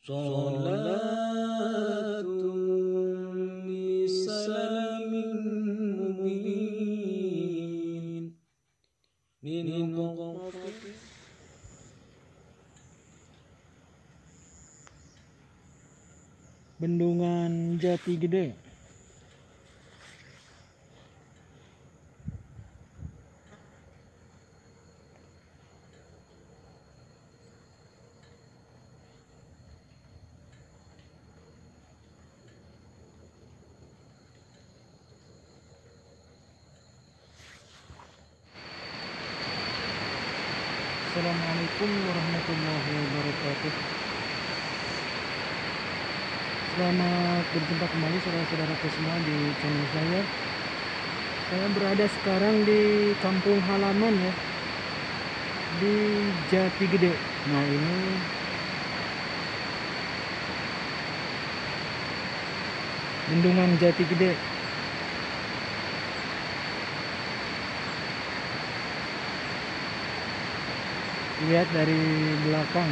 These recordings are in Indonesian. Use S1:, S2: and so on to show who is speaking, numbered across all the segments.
S1: Salatun bisalamin mubin min muqaffin.
S2: Bendungan Jati Gede. Assalamualaikum warahmatullahi wabarakatuh. Selamat berjumpa kembali saudara-saudaraku semua di channel saya. Saya berada sekarang di kampung halaman ya, di Jati Gede. Nah ini bendungan Jati Gede. Lihat dari belakang.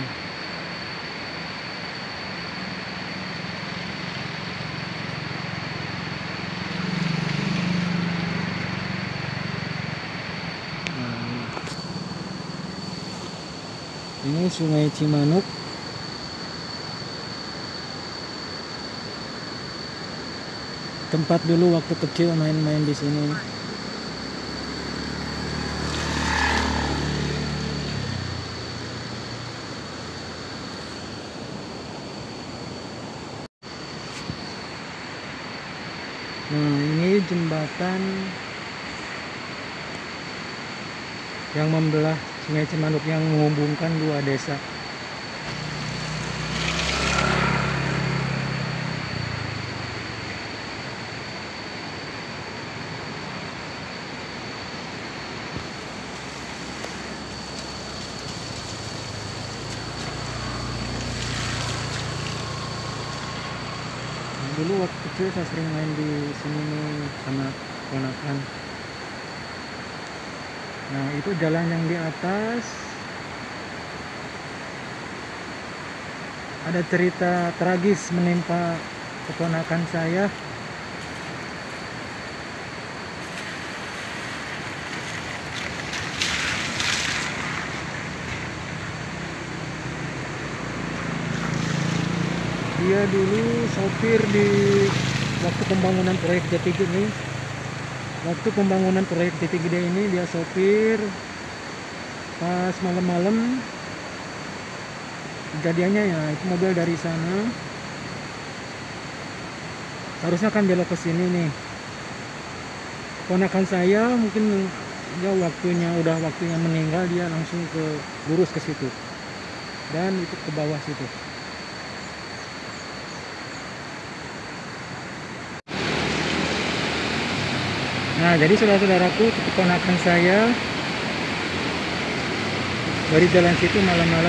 S2: Ini Sungai Cimanuk. Tempat dulu waktu kecil main-main di sini. Nah, ini jembatan yang membelah Sungai Cimanuk yang menghubungkan dua desa. Dulu waktu kecil saya sering main di sini nih sama ponakan. Nah itu jalan yang di atas ada cerita tragis menimpa keponakan saya. Dia dulu sopir di waktu pembangunan proyek Jati Gede. Waktu pembangunan proyek Jati Gede ini dia sopir. Pas malam-malam kejadiannya ya itu mobil dari sana harusnya kan belok ke sini nih. Ponakan saya mungkin ya udah waktunya meninggal, dia langsung lurus ke situ dan itu ke bawah situ. Nah jadi saudara-saudaraku, keponakan saya dari jalan situ malam-malam.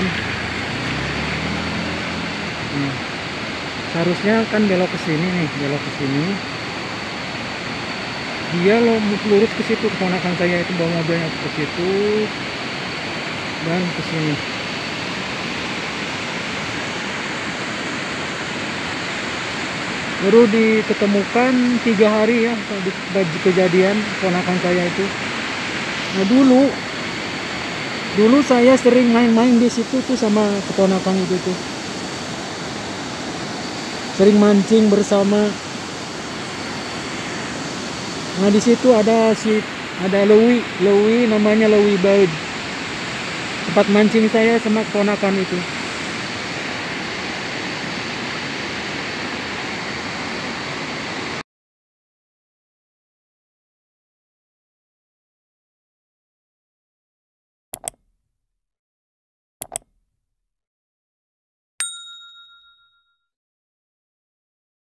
S2: Seharusnya kan belok ke sini nih, belok ke sini. Dia lurus ke situ, keponakan saya itu bawa mobilnya ke situ dan ke sini. Baru diketemukan 3 hari ya di kejadian ponakan saya itu. Nah dulu saya sering main-main di situ tuh sama keponakan itu tuh. Sering mancing bersama. Nah di situ ada Lewi namanya Lewi Baud. Tempat mancing saya sama keponakan itu.